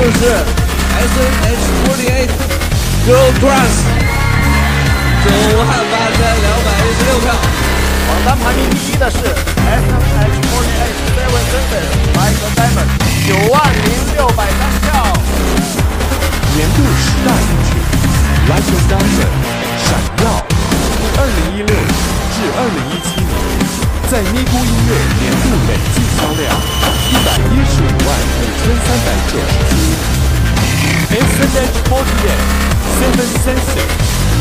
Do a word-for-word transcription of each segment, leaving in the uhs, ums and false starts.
S N H 四十八 Girl Crush， 总汉八千两百一十六票。 榜单排名第一的是 S N H 四十八 Seven Senses Michael Diamond， 九万零六百三十票。 年度十大金曲 Michael Diamond 闪耀，二零一六至二零一七年在咪咕音乐年度累计销量一百一十五万五千三百九十七。S N H 四十八 Seven Senses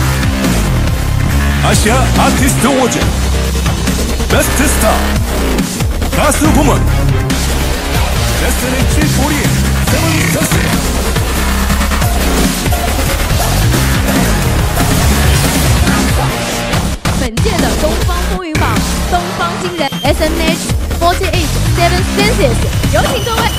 아시아 아티스트 어워즈 베스트 스타 가수 부문 에스 엔 에이치 사십팔 세븐 센스。 本届的东方风云榜，东方金人 S N H 四十八 Seven Senses， 有请各位。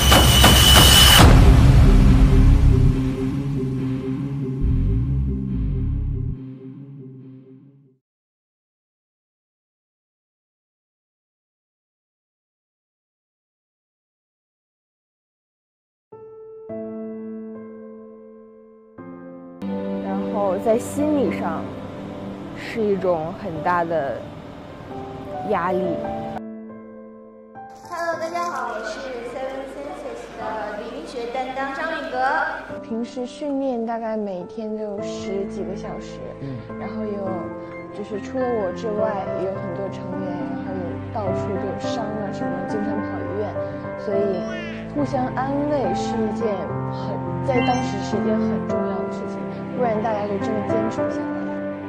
然后在心理上是一种很大的压力。 Hello， 大家好，我是 Seven Senses 的李云学担当张宇格。 平时训练大概每天都有十几个小时，嗯，然后有就是除了我之外，也有很多成员，然后有到处都有伤啊什么，经常跑医院，所以互相安慰是一件很在当时是一件很重要的事情，不然大家就真的坚持不下来。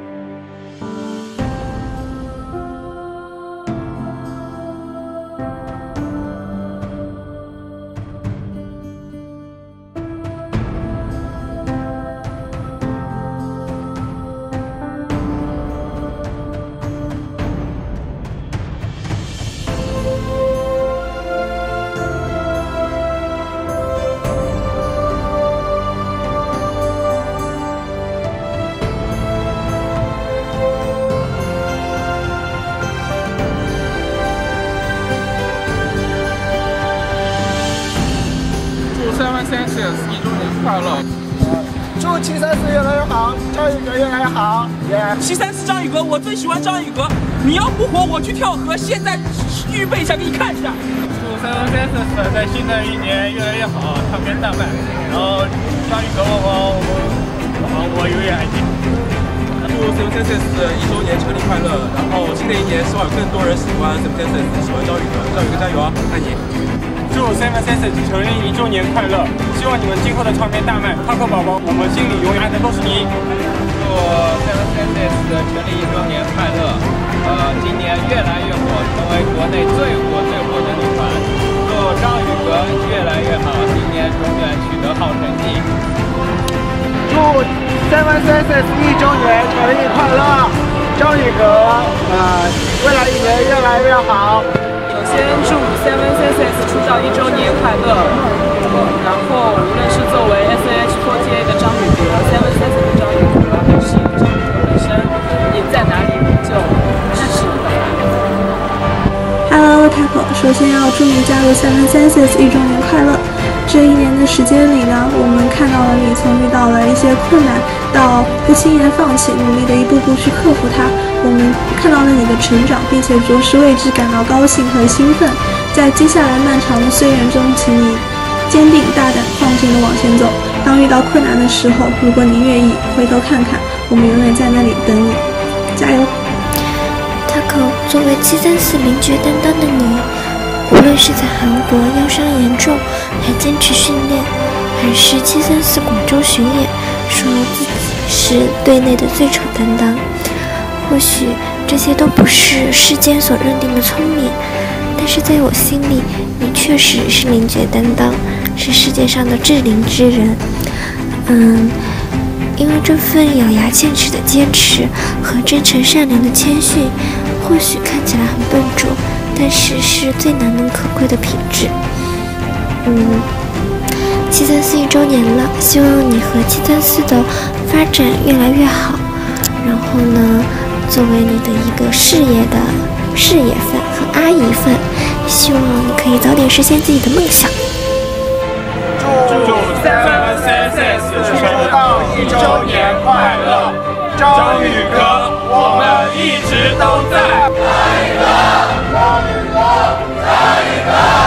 Seven Senses 一周年快乐！ 祝七三四越来越好，张宇格越来越好。耶！ 七三四张宇格，我最喜欢张宇格。你要不火，我去跳河。现在预备一下，给你看一下。 祝 Seven Senses 在新的一年越来越好，唱片大卖。然后张宇格，我我我我永远爱你。 祝 Seven Senses 一周年成立快乐！然后新的一年，希望有更多人喜欢 Seven Senses， 喜欢张宇格，张宇格加油啊！爱你。 祝 Seven Senses 成立一周年快乐！希望你们今后的唱片大卖。Taco 宝宝，我们心里永远爱的都是你。 祝 Seven Senses 成立一周年快乐！呃，今年越来越火，成为国内最火最火的女团。祝张宇格越来越好，今年永远取得好成绩。 祝 Seven Senses 一周年成立快乐！张宇格，呃，未来一年越来越好。 先祝 Seven Senses 出道一周年快乐，然后无论是作为 S N H 四十八 的张宇格 ，Seven Senses 的张宇格，还是张宇格本身，你在哪里就支持你到哪里。 Hello Taco， 首先要祝你加入 Seven Senses 一周年快乐。这一年的时间里呢，我们看到了你从遇到了一些困难，到不轻言放弃，努力的一步步去克服它。我们看到了你的成长，并且着实为之感到高兴和兴奋。在接下来漫长的岁月中，请你坚定、大胆、放心的往前走。当遇到困难的时候，如果你愿意回头看看，我们永远在那里等你。加油 ！Taco， 作为七三四名角担当的你，无论是在韩国腰伤严重还坚持训练，还是七三四广州巡演，说自己是队内的最丑担当。或许这些都不是世间所认定的聪明，但是在我心里，你确实是灵觉担当，是世界上的至灵之人。嗯，因为这份咬牙切齿的坚持和真诚善良的谦逊，或许看起来很笨拙，但是是最难能可贵的品质。嗯，七三四一周年了，希望你和七三四的发展越来越好。然后呢，作为你的一个事业的事业范和阿姨范，希望你可以早点实现自己的梦想。 祝祝三张宇哥，我们一直都在。 张宇哥，张宇哥，张宇哥。